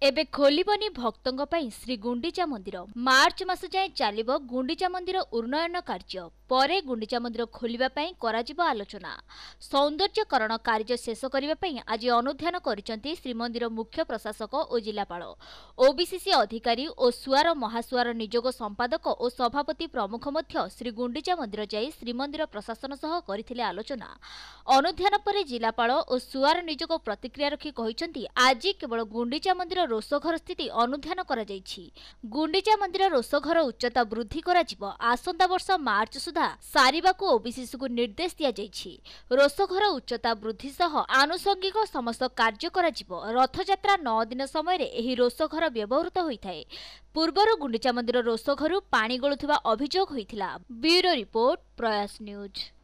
एबे खोलिबनी भक्तों पई श्री गुंडिचा मंदिर मार्च मास जाए चलिबो गुंडिचा मंदिर उन्नयन कार्य परे गुंडिचा मंदिर खोलिबा पई कराजिबो आलोचना सौंदर्यकरण कार्य शेष करिबा पई आज अनुध्यान करिसंती श्रीमंदिर मुख्य प्रशासक और जिलापाल ओबीसीसी अधिकारी और सुआर महासुआर नियोग संपादक और सभापति प्रमुख मध्य श्री गुंडिचा मंदिर जाई श्रीमंदिर प्रशासन सह करथिले आलोचना अनुध्यान परे जिलापाल और सुआर नियोग प्रतिक्रिया रखी कहिसंती आज केवल गुंडिचा मंदिर रोषघर स्थिति अनुध्यान करा जायछि। गुंडिचा मंदिर रोषघर उच्चता वृद्धि करा जिवो आसंता वर्ष मार्च सुधा सारिबाकू ओबीसीसी को निर्देश दिया जायछि। रोषघर उच्चता वृद्धि सह आनुषंगिक समस्त कार्य करा जिवो। रथयात्रा 9 दिन समय रे एही रोषघर व्यवहृत होइथाय। पूर्वरु गुंडिचा मंदिर रोषघरु पानी गळुथिबा अभियोग होइथिला। Bureau report Prayas news.